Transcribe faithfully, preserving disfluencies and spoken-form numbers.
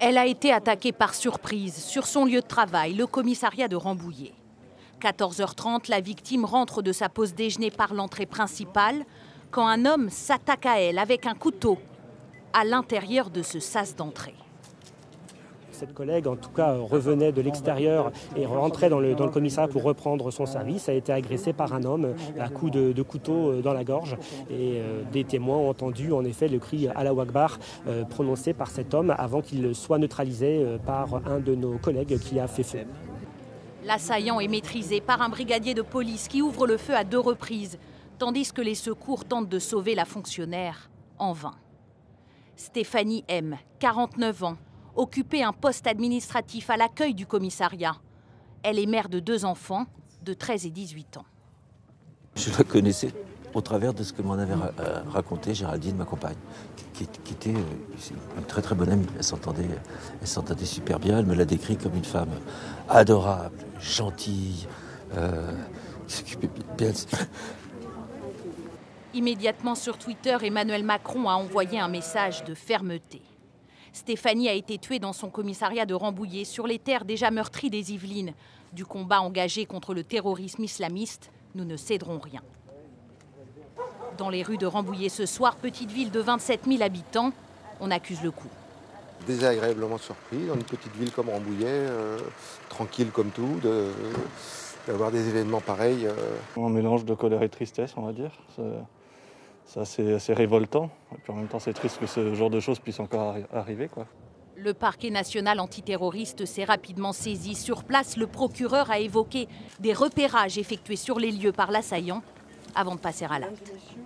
Elle a été attaquée par surprise sur son lieu de travail, le commissariat de Rambouillet. quatorze heures trente, la victime rentre de sa pause déjeuner par l'entrée principale quand un homme s'attaque à elle avec un couteau à l'intérieur de ce sas d'entrée. Cette collègue, en tout cas, revenait de l'extérieur et rentrait dans le, dans le commissariat pour reprendre son service. A été agressée par un homme à coups de, de couteau dans la gorge. Et euh, des témoins ont entendu en effet le cri « Allahu Akbar » euh, prononcé par cet homme avant qu'il soit neutralisé euh, par un de nos collègues qui a fait feu. L'assaillant est maîtrisé par un brigadier de police qui ouvre le feu à deux reprises, tandis que les secours tentent de sauver la fonctionnaire en vain. Stéphanie M, quarante-neuf ans, occupait un poste administratif à l'accueil du commissariat. Elle est mère de deux enfants de treize et dix-huit ans. Je la connaissais au travers de ce que m'en avait raconté Géraldine, ma compagne, qui, qui était une très très bonne amie. Elle s'entendait, elle s'entendait super bien. Elle me l'a décrit comme une femme adorable, gentille, euh, qui s'occupait bien de... Immédiatement sur Twitter, Emmanuel Macron a envoyé un message de fermeté. Stéphanie a été tuée dans son commissariat de Rambouillet, sur les terres déjà meurtries des Yvelines. Du combat engagé contre le terrorisme islamiste, nous ne céderons rien. Dans les rues de Rambouillet ce soir, petite ville de vingt-sept mille habitants, on accuse le coup. Désagréablement surpris, dans une petite ville comme Rambouillet, euh, tranquille comme tout, de, d'avoir des événements pareils. Euh... Un mélange de colère et de tristesse, on va dire. C'est assez, assez révoltant. Et puis en même temps, c'est triste que ce genre de choses puisse encore arri arriver, quoi. Le parquet national antiterroriste s'est rapidement saisi. Sur place, le procureur a évoqué des repérages effectués sur les lieux par l'assaillant avant de passer à l'acte.